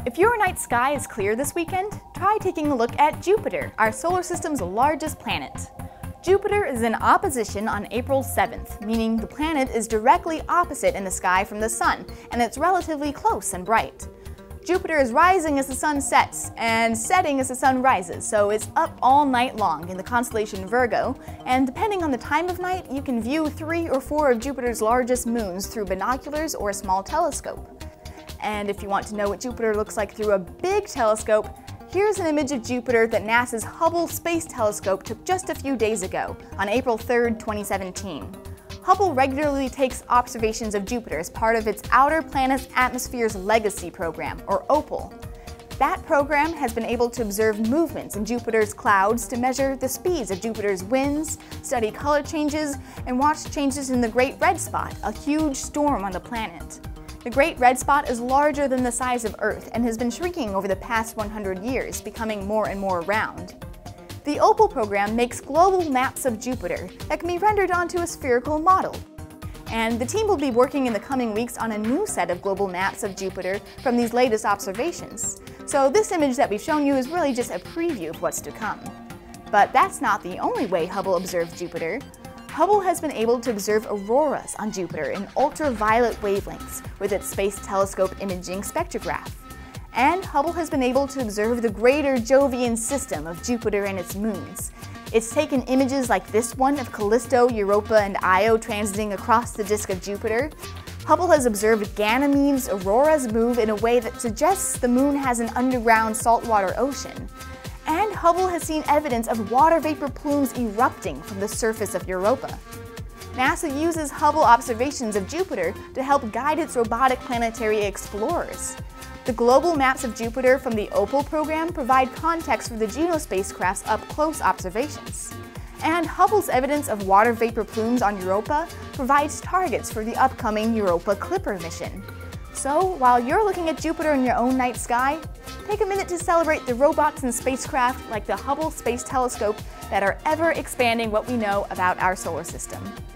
If your night sky is clear this weekend, try taking a look at Jupiter, our solar system's largest planet. Jupiter is in opposition on April 7th, meaning the planet is directly opposite in the sky from the Sun, and it's relatively close and bright. Jupiter is rising as the Sun sets, and setting as the Sun rises, so it's up all night long in the constellation Virgo, and depending on the time of night, you can view 3 or 4 of Jupiter's largest moons through binoculars or a small telescope. And if you want to know what Jupiter looks like through a big telescope, here's an image of Jupiter that NASA's Hubble Space Telescope took just a few days ago, on April 3rd, 2017. Hubble regularly takes observations of Jupiter as part of its Outer Planets Atmospheres Legacy program, or OPAL. That program has been able to observe movements in Jupiter's clouds to measure the speeds of Jupiter's winds, study color changes, and watch changes in the Great Red Spot, a huge storm on the planet. The Great Red Spot is larger than the size of Earth and has been shrinking over the past 100 years, becoming more and more round. The OPAL program makes global maps of Jupiter that can be rendered onto a spherical model. And the team will be working in the coming weeks on a new set of global maps of Jupiter from these latest observations. So this image that we've shown you is really just a preview of what's to come. But that's not the only way Hubble observed Jupiter. Hubble has been able to observe auroras on Jupiter in ultraviolet wavelengths with its Space Telescope imaging spectrograph. And Hubble has been able to observe the greater Jovian system of Jupiter and its moons. It's taken images like this one of Callisto, Europa, and Io transiting across the disk of Jupiter. Hubble has observed Ganymede's auroras move in a way that suggests the moon has an underground saltwater ocean. And Hubble has seen evidence of water vapor plumes erupting from the surface of Europa. NASA uses Hubble observations of Jupiter to help guide its robotic planetary explorers. The global maps of Jupiter from the OPAL program provide context for the Juno spacecraft's up-close observations. And Hubble's evidence of water vapor plumes on Europa provides targets for the upcoming Europa Clipper mission. So, while you're looking at Jupiter in your own night sky, take a minute to celebrate the robots and spacecraft like the Hubble Space Telescope that are ever expanding what we know about our solar system.